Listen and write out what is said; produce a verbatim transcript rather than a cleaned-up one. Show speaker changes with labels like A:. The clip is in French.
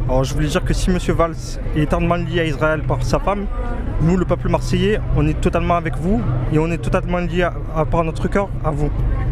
A: Alors je voulais dire que si M. Valls est éternellement lié à Israël par sa femme, nous, le peuple marseillais, on est totalement avec vous et on est totalement lié à, à par notre cœur à vous.